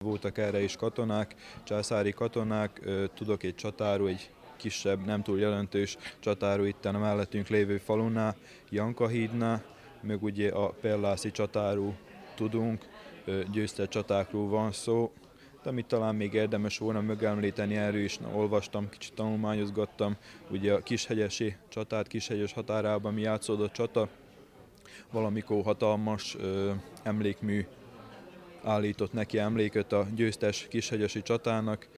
Voltak erre is katonák, császári katonák, tudok egy csatáról, egy kisebb, nem túl jelentős csatáról itt a mellettünk lévő falunál, Jankahídnál, meg ugye a Perlászi csatáról tudunk, győztes csatákról van szó, de amit talán még érdemes volna megemlíteni, erről is olvastam, kicsit tanulmányozgattam, ugye a Kishegyesi csatát, Kishegyes határában mi játszódott csata, valamikor hatalmas emlékmű állított neki emléket a győztes Kishegyesi csatának.